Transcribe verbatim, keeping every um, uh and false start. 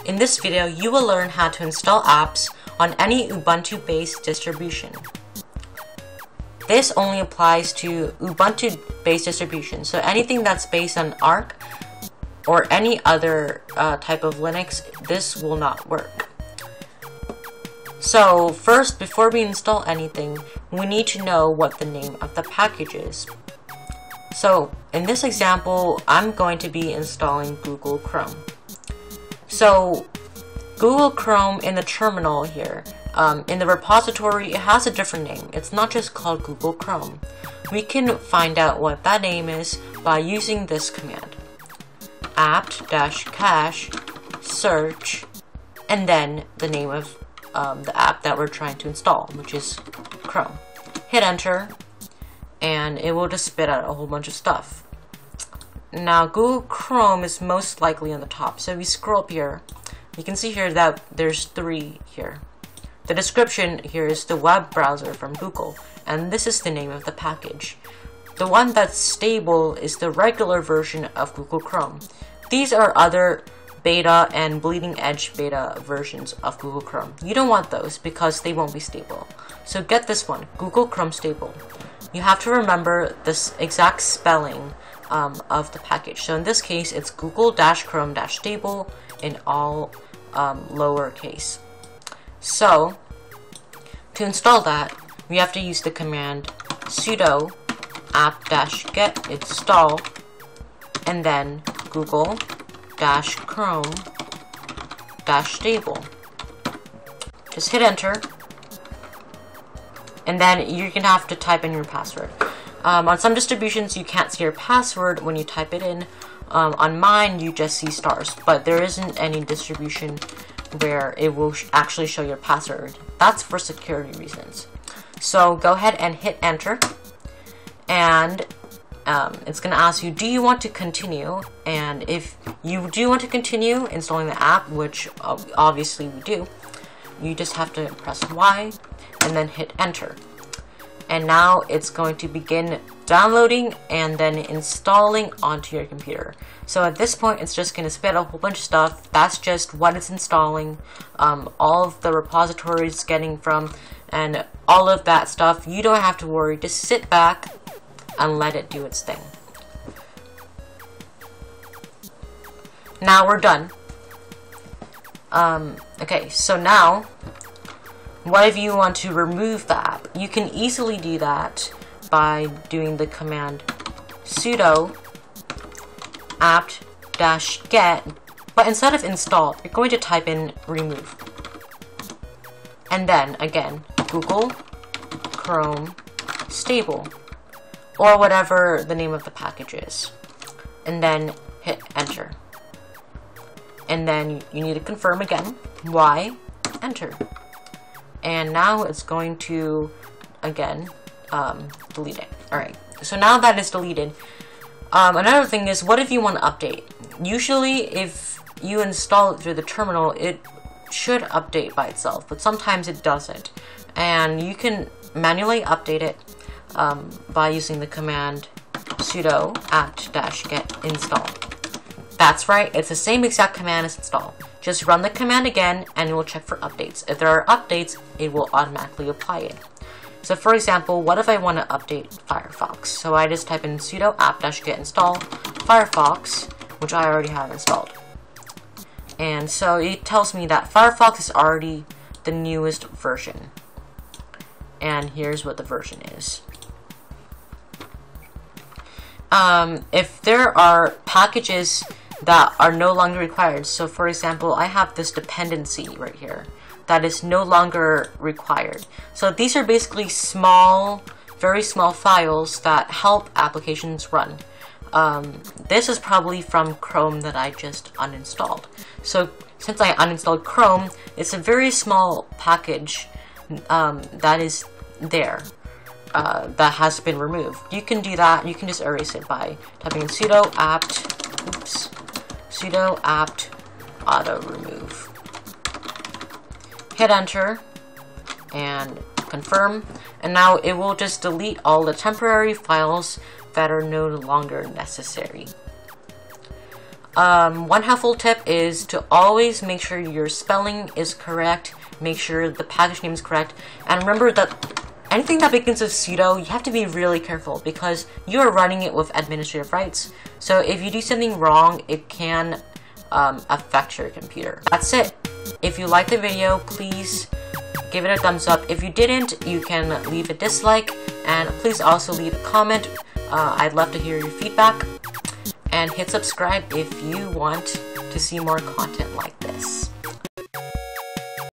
In this video, you will learn how to install apps on any Ubuntu-based distribution. This only applies to Ubuntu-based distributions, so anything that's based on Arch or any other uh, type of Linux, this will not work. So first, before we install anything, we need to know what the name of the package is. So in this example, I'm going to be installing Google Chrome. So Google Chrome in the terminal here, um, in the repository, it has a different name. It's not just called Google Chrome. We can find out what that name is by using this command. apt-get search, and then the name of um, the app that we're trying to install, which is Chrome. Hit enter, and it will just spit out a whole bunch of stuff. Now, Google Chrome is most likely on the top, so if we scroll up here, you can see here that there's three here. The description here is the web browser from Google, and this is the name of the package. The one that's stable is the regular version of Google Chrome. These are other beta and bleeding edge beta versions of Google Chrome. You don't want those because they won't be stable. So get this one, Google Chrome Stable. You have to remember this exact spelling um, of the package. So in this case, it's Google-Chrome-Stable in all um, lowercase. So to install that, we have to use the command sudo apt-get install and then Google-Chrome-Stable. Just hit enter, and then you're gonna have to type in your password. Um, on some distributions, you can't see your password when you type it in. Um, on mine, you just see stars, but there isn't any distribution where it will sh actually show your password. That's for security reasons. So go ahead and hit enter, and um, it's going to ask you, do you want to continue? And if you do want to continue installing the app, which obviously we do, you just have to press Y and then hit enter. And now it's going to begin downloading and then installing onto your computer. So at this point, it's just going to spit out a whole bunch of stuff. That's just what it's installing, um, all of the repositories it's getting from, and all of that stuff. You don't have to worry. Just sit back and let it do its thing. Now we're done. Um, okay, so now, what if you want to remove the app? You can easily do that by doing the command sudo apt-get, but instead of install, you're going to type in remove. And then, again, Google Chrome Stable, or whatever the name of the package is. And then hit enter. And then you need to confirm again. Y, enter. And now it's going to, again, um, delete it. Alright, so now that it's deleted, um, another thing is, what if you want to update? Usually, if you install it through the terminal, it should update by itself, but sometimes it doesn't. And you can manually update it um, by using the command sudo apt-get install. That's right, it's the same exact command as install. Just run the command again and it will check for updates. If there are updates, it will automatically apply it. So for example, what if I want to update Firefox? So I just type in sudo apt-get install Firefox, which I already have installed. And so it tells me that Firefox is already the newest version. And here's what the version is. Um, if there are packages that are no longer required, so for example, I have this dependency right here that is no longer required. So these are basically small, very small files that help applications run. Um, this is probably from Chrome that I just uninstalled. So since I uninstalled Chrome, it's a very small package um, that is there. Uh, that has been removed. You can do that. You can just erase it by typing in sudo apt, oops, sudo apt auto remove. Hit enter and confirm, and now it will just delete all the temporary files that are no longer necessary. Um, one helpful tip is to always make sure your spelling is correct, make sure the package name is correct, and remember that anything that begins with sudo, you have to be really careful because you are running it with administrative rights. So if you do something wrong, it can um, affect your computer. That's it. If you liked the video, please give it a thumbs up. If you didn't, you can leave a dislike, and please also leave a comment. Uh, I'd love to hear your feedback. And hit subscribe if you want to see more content like this.